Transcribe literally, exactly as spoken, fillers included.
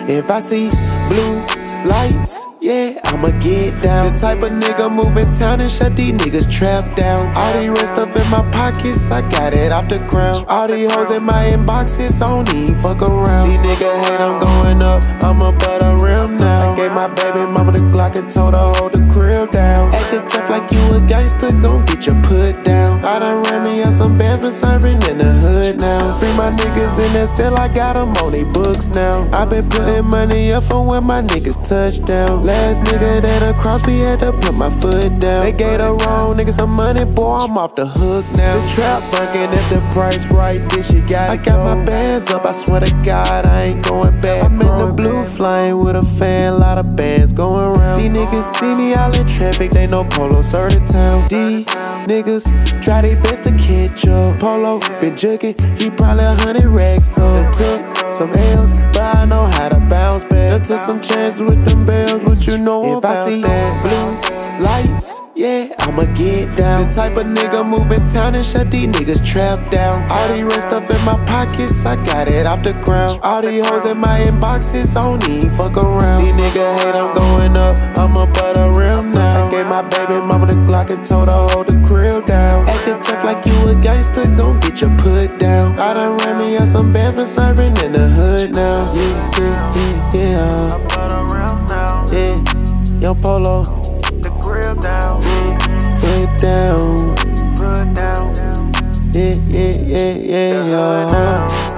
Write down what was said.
If I see blue lights, yeah, I'ma get down. The type of nigga moving town and shut these niggas trap down. All these red stuff in my pockets, I got it off the ground. All these hoes in my inboxes, I don't even fuck around. These niggas hate I'm going up, I'ma butt a rim now. I gave my baby mama the Glock and told her hold the crib down. Acting tough like you a gangster, gon' get your put down. I done ran me out some bands for serving in the hood now. Free my niggas in that cell, I got them on they books now. I been putting money up for when my niggas touch down. Last nigga that across me had to put my foot down. They gave the wrong nigga some money, boy, I'm off the hook now. The trap bunkin' if the price right, this shit got I got my bands up, I swear to God, I ain't going back. I'm in the blue flying with a fan, lot of bands going around. These niggas see me all in traffic, they know Polo serve the town. These niggas try their best to catch up. Polo been jugging, he probably a hundred racks up. Took some L's, but I know how to bounce back. Just took some chances with them bells, what you know if about I see that blue lights, yeah, I'ma get down. The type of nigga moving town and shut these niggas trap down. All these red stuff in my pockets, I got it off the ground. All these hoes in my inboxes, I don't even fuck around. These niggas hate I'm going up, I'ma butt a rim now. I gave my baby mama the Glock and told her hold the crib down. Acting tough like you a gangster, gon' get your put down. I done ran me out some bands for serving in the hood now. Yeah, yeah, yeah, yeah. I butt a rim now. Yeah, Young Polo. The crib down. Yeah, foot down. Good down. Yeah, yeah, yeah, yeah, yeah.